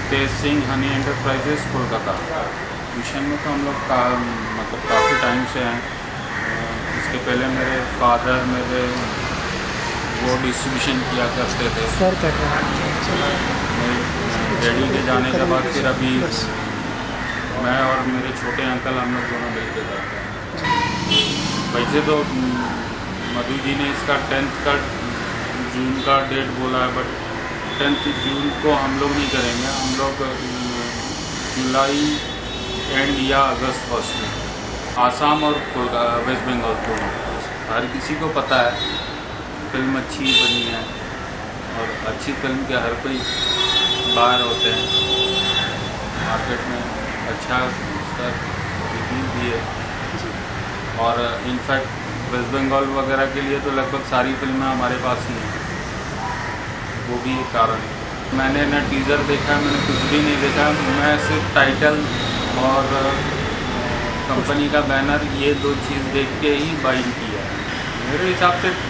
तेज Singh, honey enterprises, Kolkata. Mission में तो हम लोग मतलब काफ़ी टाइम से हैं। इसके पहले मेरे फादर मेरे वो डिस्ट्रीब्यूशन किया करते थे। सर कर रहा मेरे डैडी के जाने के बाद फिर अभी मैं और मेरे छोटे अंकल हम लोग दोनों मिल के करते हैं। वैसे तो मधु जी ने इसका 10th जून का डेट बोला है, बट 10 जून को हम लोग नहीं करेंगे। हम लोग जुलाई एंड या अगस्त फर्स्ट में आसाम और वेस्ट बंगाल दोनों। हर किसी को पता है फिल्म अच्छी बनी है, और अच्छी फिल्म के हर कोई बाहर होते हैं। मार्केट में अच्छा उसका रिव्यू भी है, और इनफैक्ट वेस्ट बंगाल वगैरह के लिए तो लगभग सारी फिल्में हमारे पास ही हैं। वो भी एक कारण है। मैंने न टीज़र देखा, मैंने कुछ भी नहीं देखा। मैं सिर्फ टाइटल और कंपनी का बैनर, ये दो चीज़ देख के ही बाइंग किया है। मेरे हिसाब से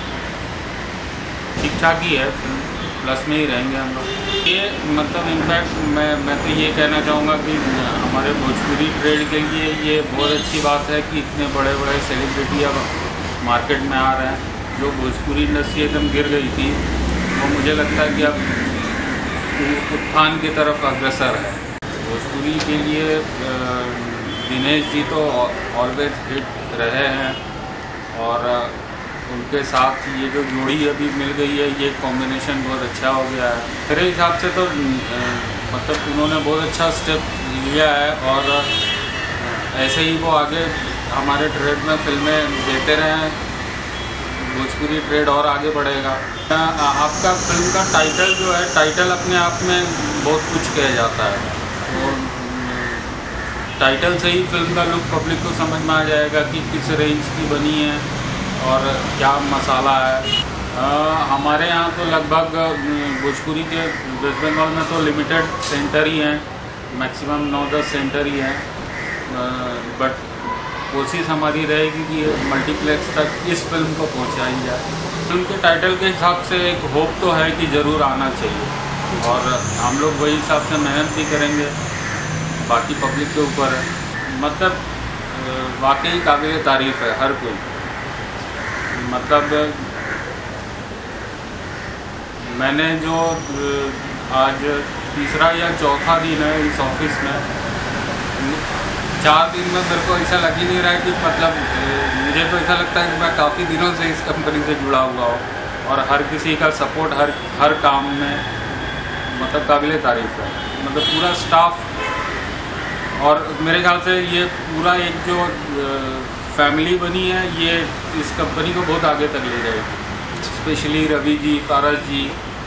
ठीक ठाक ही है, प्लस में ही रहेंगे हम लोग। ये मतलब इनफैक्ट मैं तो ये कहना चाहूँगा कि हमारे भोजपुरी ट्रेड के लिए ये बहुत अच्छी बात है कि इतने बड़े बड़े सेलिब्रिटी अब मार्केट में आ रहे हैं। जो भोजपुरी इंडस्ट्री एकदम गिर गई थी, वो मुझे लगता है कि अब उत्थान की तरफ अग्रसर है। भोजपुरी के लिए दिनेश जी तो ऑलवेज हिट रहे हैं, और उनके साथ ये जो जोड़ी अभी मिल गई है, ये कॉम्बिनेशन बहुत अच्छा हो गया है। मेरे हिसाब से तो मतलब उन्होंने बहुत अच्छा स्टेप लिया है, और ऐसे ही वो आगे हमारे ट्रेड में फिल्में देते रहें, भोजपुरी ट्रेड और आगे बढ़ेगा। आपका फिल्म का टाइटल जो है, टाइटल अपने आप में बहुत कुछ कह जाता है। तो टाइटल से ही फिल्म का लुक पब्लिक को समझ में आ जाएगा कि किस रेंज की बनी है और क्या मसाला है। हमारे यहाँ तो लगभग भोजपुरी के वेस्ट बंगाल में तो लिमिटेड सेंटर ही हैं, मैक्सिमम 9-10 सेंटर ही हैं, बट कोशिश हमारी रहेगी कि मल्टीप्लेक्स तक इस फिल्म को पहुँचाई जाए। फिल्म के टाइटल के हिसाब से एक होप तो है कि ज़रूर आना चाहिए, और हम लोग वही हिसाब से मेहनत भी करेंगे। बाकी पब्लिक के ऊपर है। मतलब वाकई काबिल तारीफ़ है हर कोई। मतलब मैंने जो आज तीसरा या चौथा दिन है इस ऑफिस में, 4 दिन में मेरे को ऐसा लग ही नहीं रहा है कि मतलब मुझे तो ऐसा लगता है कि मैं काफ़ी दिनों से इस कंपनी से जुड़ा हुआ हूँ, और हर किसी का सपोर्ट हर काम में मतलब काबिल तारीफ़ है। मतलब पूरा स्टाफ, और मेरे ख्याल से ये पूरा एक जो फैमिली बनी है, ये इस कंपनी को बहुत आगे तक ले जाएगी। स्पेशली रवि जी, पारस जी,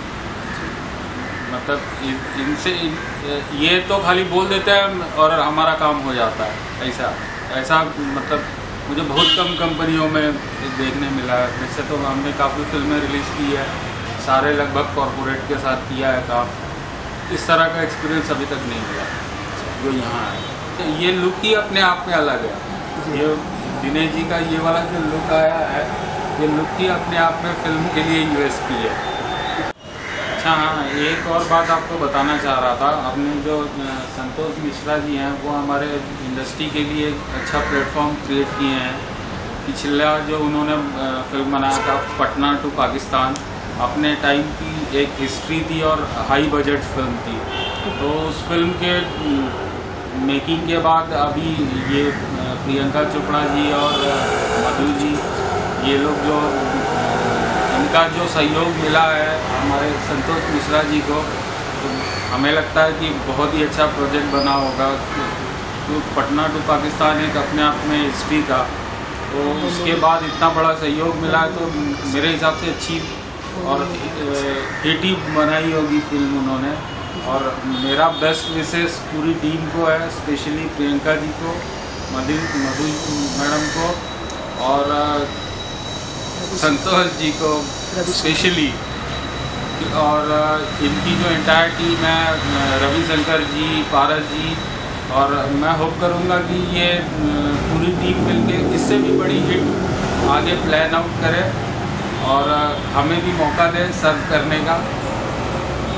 मतलब इनसे ये तो खाली बोल देते हैं और हमारा काम हो जाता है। ऐसा मतलब मुझे बहुत कम कंपनियों में देखने मिला है। वैसे तो हमने काफ़ी फिल्में रिलीज़ की है, सारे लगभग कॉरपोरेट के साथ किया है काम। इस तरह का एक्सपीरियंस अभी तक नहीं मिला जो यहाँ है। ये लुक ही अपने आप में अलग है। ये दिनेश जी का ये वाला जो लुक आया है, ये लुक ही अपने आप में फिल्म के लिए यूएसपी है। अच्छा हाँ, एक और बात आपको बताना चाह रहा था। अपने जो संतोष मिश्रा जी हैं, वो हमारे इंडस्ट्री के लिए एक अच्छा प्लेटफॉर्म क्रिएट किए हैं। पिछला जो उन्होंने फिल्म बनाया था पटना टू पाकिस्तान, अपने टाइम की एक हिस्ट्री थी और हाई बजट फिल्म थी। तो उस फिल्म के मेकिंग के बाद अभी ये प्रियंका चोपड़ा जी और मधु जी, ये लोग जो इनका जो सहयोग मिला है हमारे संतोष मिश्रा जी को, तो हमें लगता है कि बहुत ही अच्छा प्रोजेक्ट बना होगा। तो पटना टू पाकिस्तान एक अपने आप में हिस्ट्री था, तो उसके बाद इतना बड़ा सहयोग मिला है, तो मेरे हिसाब से अच्छी और हिट ही बनाई होगी फिल्म उन्होंने। और मेरा बेस्ट विशेष पूरी टीम को है, स्पेशली प्रियंका जी को, मधु मैडम को, और संतोष जी को स्पेशली, और इनकी जो एंटायर टीम है, रविशंकर जी, पारस जी, और मैं होप करूँगा कि ये पूरी टीम मिलके इससे भी बड़ी हिट आगे प्लान आउट करे और हमें भी मौका दे सर्व करने का।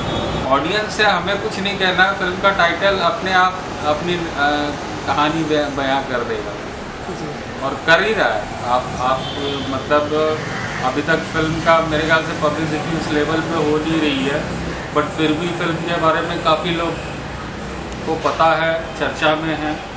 ऑडियंस से हमें कुछ नहीं कहना, फिल्म का टाइटल अपने आप अपनी कहानी बयां कर देगा और कर ही रहा है। आप मतलब अभी तक फिल्म का मेरे ख्याल से पब्लिसिटी उस लेवल पे हो नहीं रही है, बट फिर भी फिल्म के बारे में काफ़ी लोग को पता है, चर्चा में है।